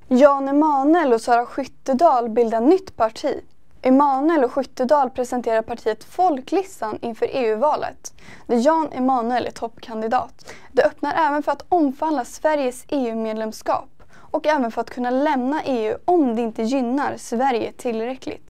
Jan Emanuel och Sara Skyttedal bildar nytt parti. Emanuel och Skyttedal presenterar partiet Folklistan inför EU-valet, där Jan Emanuel är toppkandidat. Det öppnar även för att omförhandla Sveriges EU-medlemskap och även för att kunna lämna EU om det inte gynnar Sverige tillräckligt.